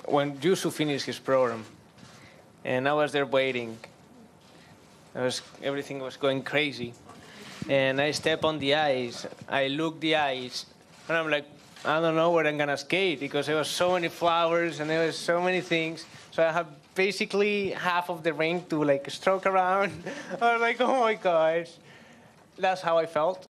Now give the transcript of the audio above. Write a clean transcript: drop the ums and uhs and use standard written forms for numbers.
when Yusuf finished his program, and I was there waiting. Everything was going crazy, and I step on the ice. I look the ice, and I'm like, I don't know where I'm gonna skate because there was so many flowers and there was so many things. So I have basically half of the rink to like stroke around. I was like, oh my gosh, that's how I felt.